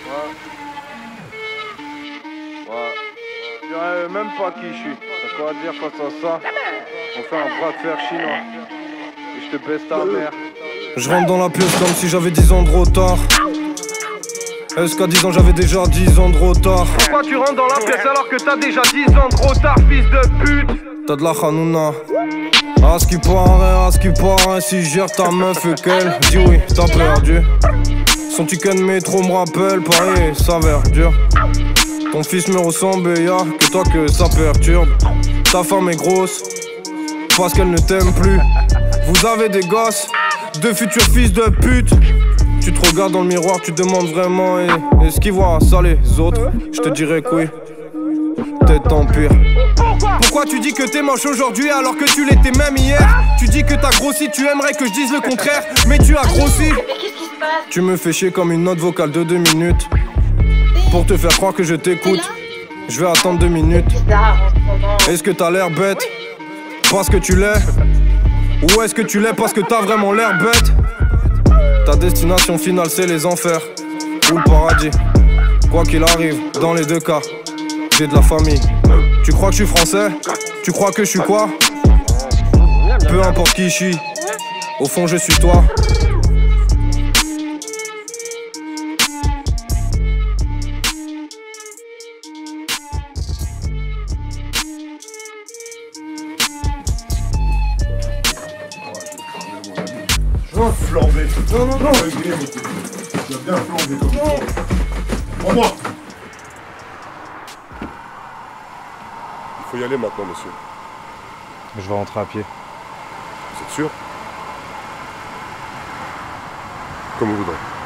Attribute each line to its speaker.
Speaker 1: Ouais. Je dirais même pas qui je suis. T'as quoi à dire face à ça? On fait un bras de fer chinois. Et je te baisse ta mère.
Speaker 2: Je rentre dans la pièce comme si j'avais 10 ans de retard. Est-ce qu'à 10 ans j'avais déjà 10 ans de retard?
Speaker 1: Pourquoi tu rentres dans la pièce alors que t'as déjà 10 ans de retard, fils de pute?
Speaker 2: T'as de la chanouna. À ce qui paraît, si je gère ta meuf et qu'elle dis oui, t'as perdu. Son ticket de métro me rappelle, Paris s'avère dur. Ton fils me ressemble et y'a que toi que ça perturbe. Ta femme est grosse, parce qu'elle ne t'aime plus. Vous avez des gosses, deux futurs fils de pute. Tu te regardes dans le miroir, tu te demandes vraiment est-ce qu'ils voient ça les autres? Je te dirais que oui, peut-être en pire. Pourquoi tu dis que t'es moche aujourd'hui alors que tu l'étais même hier? Tu dis que t'as grossi, tu aimerais que je dise le contraire, mais tu as grossi. Tu me fais chier comme une note vocale de 2 minutes. Pour te faire croire que je t'écoute, je vais attendre 2 minutes. Est-ce que t'as l'air bête parce que tu l'es? Ou est-ce que tu l'es parce que t'as vraiment l'air bête? Ta destination finale c'est les enfers ou le paradis. Quoi qu'il arrive, dans les deux cas, j'ai de la famille. Tu crois que je suis français? Tu crois que je suis quoi? Peu importe qui je suis, au fond je suis toi.
Speaker 3: Flambé. Non. Tu as bien flambé comme ça. Prends-moi. Il faut y aller maintenant, monsieur.
Speaker 4: Je vais rentrer à pied.
Speaker 3: Vous êtes sûr? Comme vous voudrez.